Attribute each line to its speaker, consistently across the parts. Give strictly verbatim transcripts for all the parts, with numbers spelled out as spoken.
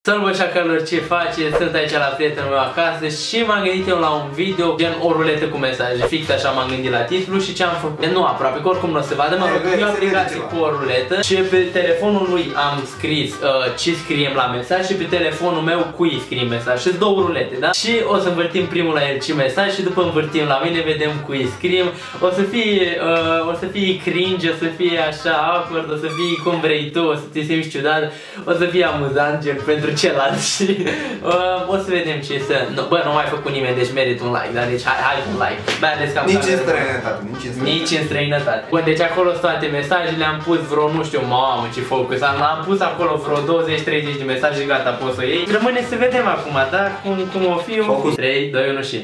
Speaker 1: Salut bă șacalor, ce face? Sunt aici la prietenul meu acasă și m-am gândit eu la un video gen o ruletă cu mesaje. Fix așa m-am gândit la titlu și ce am făcut. Nu aproape, că oricum nu o să vadă, m-am făcut eu aplicație cu o ruletă și pe telefonul lui am scris uh, ce scriem la mesaj și pe telefonul meu cui scriem mesaj. Și două rulete, da? Și o să învârtim primul la el ce mesaj și după învârtim la mine, vedem cui scriem. O să fie, uh, o să fie cringe, o să fie așa awkward, o să fie cum vrei tu, o să te simți ciudat, o să fie amuzant gen pentru celălalt și uh, o să vedem ce să... No, bă, nu mai făcut nimeni, deci merit un like, da? Deci hai, hai un like. Mai ales că am
Speaker 2: nici în străinătate, nici în străinătate.
Speaker 1: Nici în străinătate. Bă, deci acolo sunt toate mesajele, am pus vreo, nu știu, mamă ce focus, am, am pus acolo vreo douăzeci treizeci de mesaje, gata, poți să o iei. Rămâne să vedem acum, da? Cum, cum o fi. trei, doi, unu și...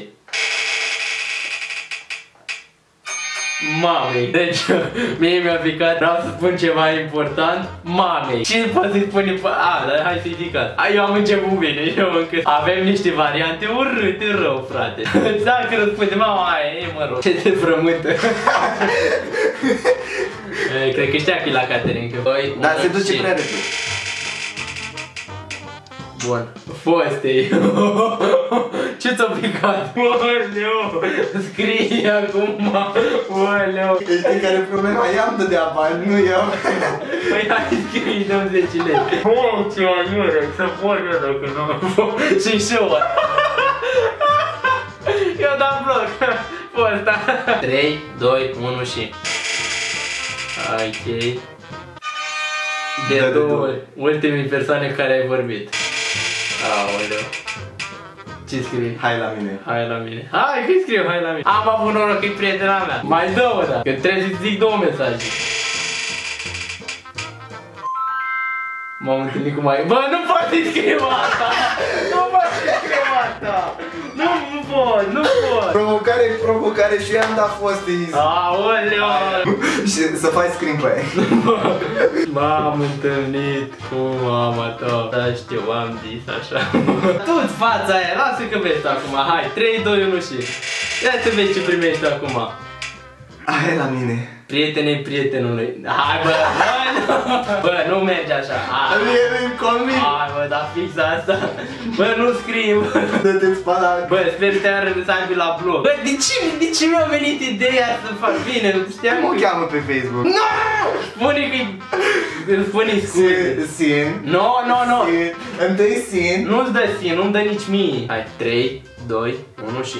Speaker 1: Mamei. Deci, mie mi-a picat, vreau să spun ceva important, mamei. Și poți să-i spune, a, dar hai să-i zic asta. Eu am început bine, eu încă avem niște variante urâte rău, frate. Dacă răspunde, mama, aia e, mă rog, ce te frământă. Cred că știa că e la Caterinca.
Speaker 2: Dar se duce prea repede.
Speaker 1: Bun. Fostei. Ce ți-a picat? Oleu. Scrie acum. Oleu.
Speaker 2: Știi care e problema? I-am dădea bani, nu eu.
Speaker 1: Păi hai scrie, dăm zece lei. Oh, ce aiură, să pot eu dacă nu. Și show. Eu dau bloc. Fosta. trei, doi, unu și... Ok. De două ori. Ultimii persoane care ai vorbit. Aoleu. Ce scrie?
Speaker 2: Hai la mine.
Speaker 1: Hai la mine. Hai că scriu, hai la mine. Am avut noroc că e prietena mea. Mai două, da. Că trebuie să zic două mesaje. M-am întâlnit cu mai... Bă, nu pot să scriu asta! Nu pot să scriu asta! Nu, nu pot, nu pot!
Speaker 2: Provocare, provocare și am dat fostii.
Speaker 1: Aoleu!
Speaker 2: Și să faci screen pe aia.
Speaker 1: M-am întâlnit cu mama ta. Da, știu, am zis așa. Tu-ți fața aia, lasă că vezi acum. Hai, trei, doi, unu și... Ia să vezi ce primești acum.
Speaker 2: Hai la mine.
Speaker 1: Prietenei prietenului. Hai bă, bă, nu, bă, nu merge așa.
Speaker 2: Hai, conmic.
Speaker 1: Hai bă, dar fix asta. Bă, nu scrii, bă.
Speaker 2: Dă-te-n spala.
Speaker 1: Bă, sper că te-ar să aibă la blog. Bă, de ce, de ce mi-a venit ideea să fac bine? Știam
Speaker 2: cum o cheamă pe Facebook?
Speaker 1: Nu! Spune că-i... Spune-i scuze.
Speaker 2: Sin.
Speaker 1: Nu, nu, nu.
Speaker 2: Întâi Sin.
Speaker 1: Nu-ți dă Sin, nu-mi dă nici mie. Hai, trei, doi, unu și...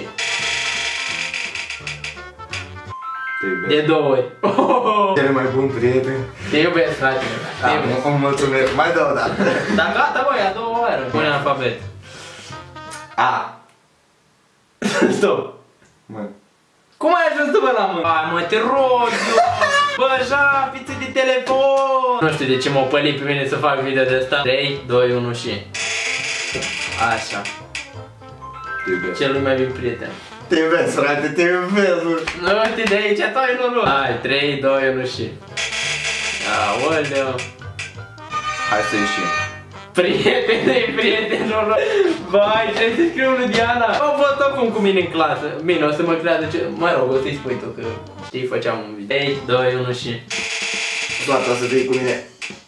Speaker 1: De două ori.
Speaker 2: Cele mai bun prieten.
Speaker 1: Te iubesc, frate.
Speaker 2: Da, îmi mulțumesc. Mai dau o dată.
Speaker 1: Dar gata, băi, a doua oară. Pune alfabet.
Speaker 2: A.
Speaker 1: Stop.
Speaker 2: Mă.
Speaker 1: Cum ai ajuns tu, bă, la mână? Hai, mă, te rog eu. Bă, japiță de telefon. Nu știu de ce m-au pălit pe mine să fac video de asta. trei, doi, unu și... Așa. Celui mai bine prieten.
Speaker 2: Te iubesc, frate, te iubesc.
Speaker 1: Nu știi de aici, tu ai noroc. Hai, trei, doi, unu și... Aoleu.
Speaker 2: Hai să ieșim.
Speaker 1: Prietene, prietenul. Vai, trebuie să scriu lui Diana. Au fost acum cu mine în clasă. Bine, o să mă creadă ce... Mă rog, o să-i spui tu că știi, făceam un video. trei, doi, unu și...
Speaker 2: Toată o să fii cu mine.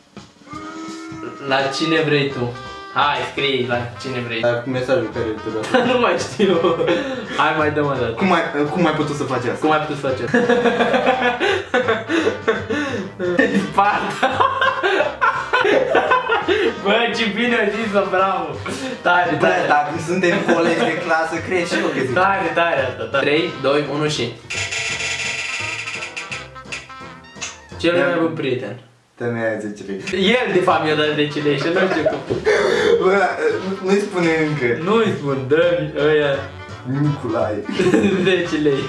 Speaker 1: La cine vrei tu? Hai, scrii la cine vrei.
Speaker 2: Dar mesajul care te dă.
Speaker 1: Nu mai știu. Hai, mai dăm o dată.
Speaker 2: Cum ai, cum ai putut să faci asta?
Speaker 1: Cum ai putut să faci asta? Sparta. Bă, ce bine ai zis-o, bravo. Tare, tare.
Speaker 2: Bă, dacă suntem colegi de clasă, crezi și eu că zic.
Speaker 1: Tare, tare asta. trei, doi, unu și... Cel mai bun prieten.
Speaker 2: Dă-mi aia zece lei.
Speaker 1: El de fapt mi-a dat zece lei și nu știu cum.
Speaker 2: Bă, nu-i spune încă.
Speaker 1: Nu-i spun, dă-mi ăia
Speaker 2: Nicolae.
Speaker 1: zece lei.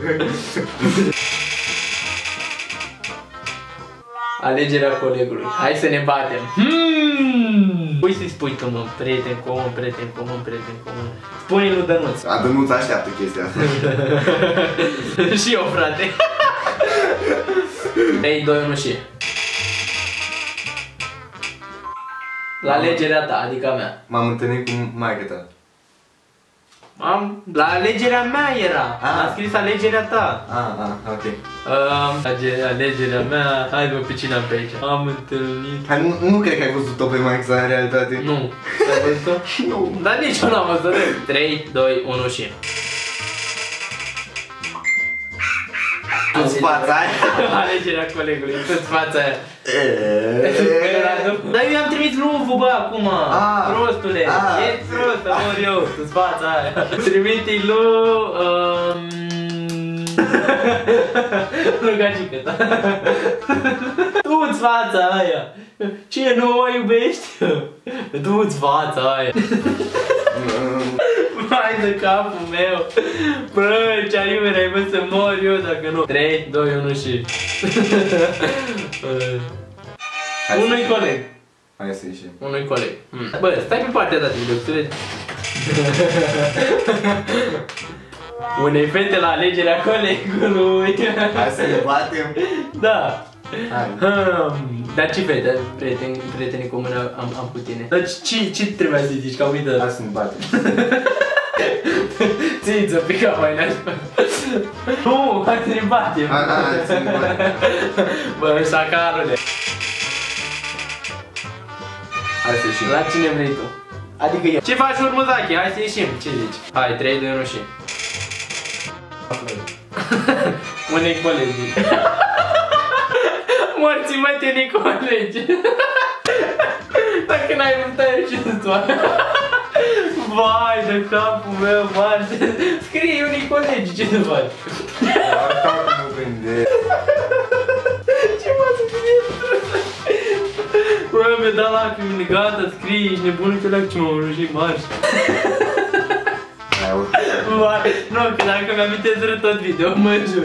Speaker 1: Alegerea colegului. Hai să ne batem. Hmm. Pui să-i spui tu, mă, prieten comun, prieten comun, prieten comun. Spune-i lui Dănuț.
Speaker 2: A, Dănuț așteaptă chestia asta.
Speaker 1: Și eu, frate. trei, doi, unu și... La alegerea ta, adică a mea.
Speaker 2: M-am întâlnit cu maică ta.
Speaker 1: Am, la alegerea mea era.
Speaker 2: Ah.
Speaker 1: Am scris alegerea ta.
Speaker 2: Ah, ah, ok.
Speaker 1: Um, alegerea mea, hai-mă pe cine am pe aici. Am întâlnit.
Speaker 2: Hai, nu, nu cred că ai văzut-o pe Max în realitate.
Speaker 1: Nu. Ai văzut-o?
Speaker 2: Nu.
Speaker 1: Dar nici eu n-am văzut. trei, doi, unu și...
Speaker 2: Tu-ți fața aia?
Speaker 1: Alegerea colegului, tu-ți fața aia.
Speaker 2: Eee.
Speaker 1: Dar eu i-am trimis luvul, bă, acum.
Speaker 2: Ah.
Speaker 1: Prostule,
Speaker 2: Ah.
Speaker 1: ești prost, mor eu, tu-ți fața aia. Trimite-i lui... Um... Rugagică, da? Du-ți fața aia! Ce, nu o iubești? Du-ți fața aia! Vai de capul meu! Bă, ce iubire, ai văzut să mor eu dacă nu! trei, doi, unu și... Unui coleg!
Speaker 2: Hai să ieșim.
Speaker 1: Unui coleg. Bă, stai pe partea ta de video, să vezi. Unei fete la alegerea colegului.
Speaker 2: Hai să ne batem.
Speaker 1: Da.
Speaker 2: Hai.
Speaker 1: Hmm. Dar ce fete, prieteni, prieteni comuni am, am cu tine? Dar ce, ce trebuia să zici, că am uitat?
Speaker 2: Hai să ne batem.
Speaker 1: Ți-ți-o pica mai nașpa. Nu, hai să ne batem.
Speaker 2: Hai, hai să ne batem.
Speaker 1: Bă, șacarule.
Speaker 2: Hai să ieșim.
Speaker 1: La cine vrei tu? Adică eu. Ce faci, Urmăzache? Hai să ieșim. Ce zici? Hai, trei, doi, unu și... Unei colegi. Morții mătii unei colegi. Dacă n-ai vrut aia, ce să-ți fac? Vai de capul meu, Marte. Scrie unei colegi, ce să faci?
Speaker 2: Asta nu gândesc.
Speaker 1: Ce faci să fie strânsă? Bă, mi-a dat lacrimile, gata, scrie, ești nebună că leac ce m-am rușit marș. Nu, că dacă mi-amintesc rău tot video, mă jur.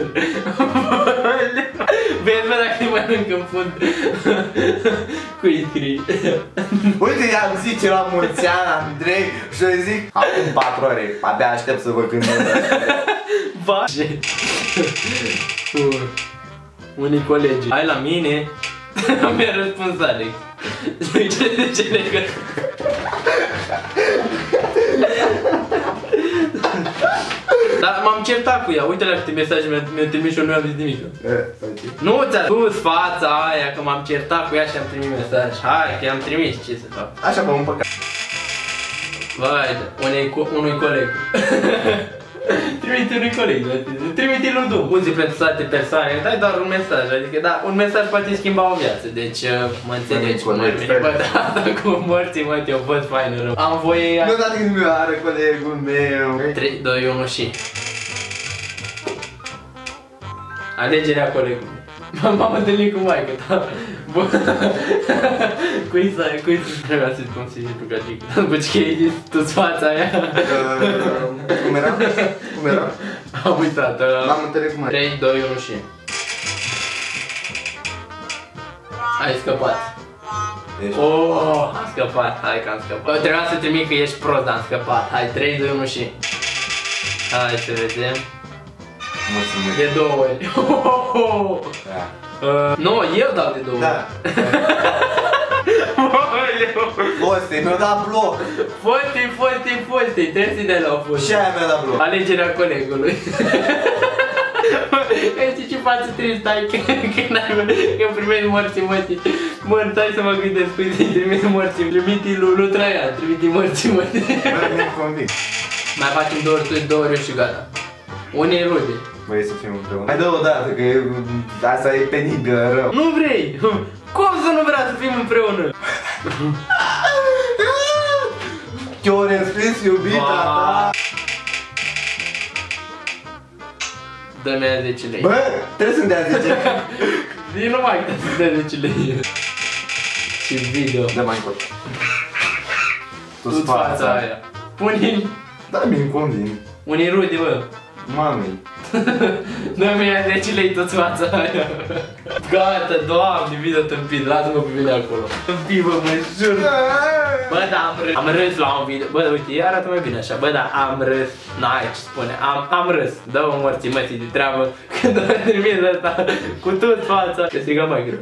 Speaker 1: Vezi, bă, dacă te mănânc în fund. Cui scrii?
Speaker 2: Uite, i-am zice la mulți ani, Andrei, și eu zic acum patru ore, abia aștept să vă gândesc.
Speaker 1: Ba. Unii colegi. Hai la mine. Mi-a răspuns Alex. Ce de ce legă? Dar m-am certat cu ea, uite la câte mesaje mi-a trimis și eu nu am zis nimic. Nu ți-a spus fața aia că m-am certat cu ea și am trimis mesaj. Hai că i-am trimis, ce să fac?
Speaker 2: Așa pe un păcat.
Speaker 1: Vai, unui, unui coleg. Trimite unui coleg, trimite lui du. Uzi pentru toate persoanele, dai doar un mesaj, adică da, un mesaj poate schimba o viață, deci mă înțelegi cum ar veni. Bă, da, cu morții, mă, te-o văd fain rău. Am voie...
Speaker 2: Nu dați când mi-o are colegul meu.
Speaker 1: trei, doi, unu și... Alegerea colegului. M-am întâlnit cu maică ta. Bun. Cui să, cui să trebuia să-ți spun să-i zici Rugagică? După ce ai zis tu-ți fața aia.
Speaker 2: Cum era? Cum era?
Speaker 1: Am uitat.
Speaker 2: L-am întâlnit cu maică.
Speaker 1: trei, doi, unu și... Ai scăpat. Oh, am scăpat, hai că am scăpat. Trebuia să trimit că ești prost, dar am scăpat. Hai, trei, doi, unu și... Hai să vedem.
Speaker 2: Mulțumesc.
Speaker 1: De două ori.
Speaker 2: Da.
Speaker 1: Uh, nu, eu dau de două ori.
Speaker 2: Da. Foste, mi-a dat bloc.
Speaker 1: Foste, foste, foste, trebuie să-i dai la o foste.
Speaker 2: Și aia mi-a dat bloc.
Speaker 1: Alegerea colegului. Știi ce față trebuie să ai când ai că primești morții mătii. Mă, stai să mă gândesc, uite, trimite morții. Trimite lui Traian, trimite morții mătii.
Speaker 2: Mi-am convins.
Speaker 1: Mai facem două ori, două ori și gata. Unii rude.
Speaker 2: Vrei să fim împreună? Hai dă o dată, că asta e penibil rău.
Speaker 1: Nu vrei! Cum să nu vrea să fim împreună?
Speaker 2: Ce-o respins iubita ta!
Speaker 1: Dă-mi aia zece lei.
Speaker 2: Bă, trebuie să-mi dea zece lei.
Speaker 1: Din numai că să dea zece lei. Și video.
Speaker 2: Dă mai încolo.
Speaker 1: Tu-ți fața aia. Pune-i...
Speaker 2: Da, mi-mi convin.
Speaker 1: Unii rude, bă.
Speaker 2: Mami.
Speaker 1: Dă-mi aia zece lei, tu-ți fața aia. Gata, Doamne, video tâmpit, lasă-mă pe mine acolo. Tâmpit, bă, mă jur. Bă, da, am râs. Am râs la un video. Bă, uite, ea arată mai bine așa. Bă, da, am râs. N-ai ce spune. Am, am râs. Dă-o morții mătii de treabă. Când o trimis asta cu tu-ți fața. Că striga mai greu.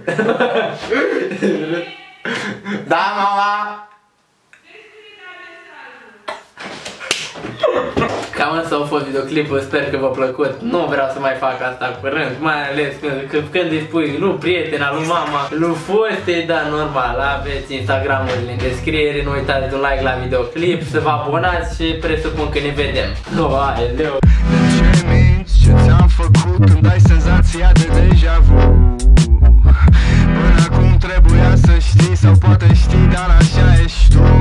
Speaker 2: Da, mama!
Speaker 1: Cam asta a fost videoclipul, sper că v-a plăcut. Nu vreau să mai fac asta curând, mai ales când, când, când îi spui lui prietena, lui mama, lui foste, dar normal, aveți Instagram-urile în descriere, nu uitați de un like la videoclip, să vă abonați și presupun că ne vedem. Oh, hai, leu.
Speaker 3: De ce minți? Ce ți-am făcut? Îmi dai senzația de deja vu. Până acum trebuia să știi, sau poate știi, dar așa ești tu.